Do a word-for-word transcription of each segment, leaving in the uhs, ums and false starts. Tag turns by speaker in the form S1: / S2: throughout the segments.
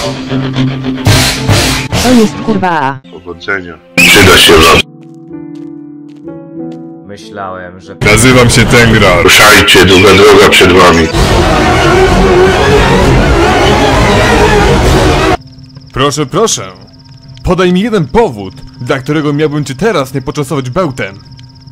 S1: To jest kurwa.
S2: Powodzenia. Przyda się wam.
S3: Myślałem, że...
S4: Nazywam się Tengra.
S2: Ruszajcie, długa droga przed wami.
S4: Proszę, proszę. Podaj mi jeden powód, dla którego miałbym cię teraz nie poczęstować bełtem.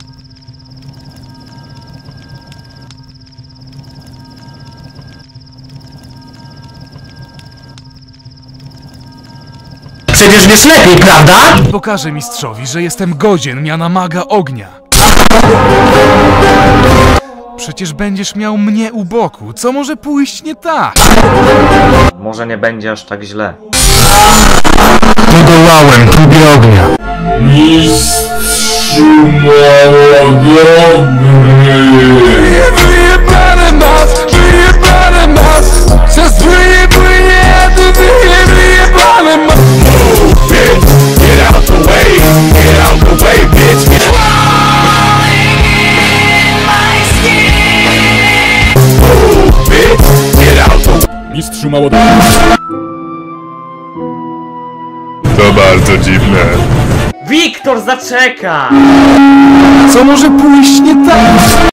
S5: Przecież wiesz lepiej, prawda?
S6: Pokażę mistrzowi, że jestem godzien miana maga ognia. Przecież będziesz miał mnie u boku, co może pójść nie tak?
S3: Może nie będzie aż tak źle.
S5: Podołałem próbie ognia.
S7: Mistrzu malodobry. Wyjebane mas, wyjebane mas. Przez wyjebane, wyjebane mas. Move, bitch, get out the way, get out the way, bitch. Get Move, bitch, get out the way.
S4: Mistrzu małodobry. To bardzo dziwne.
S3: Wiktor, zaczeka!
S6: Co może pójść nie tak?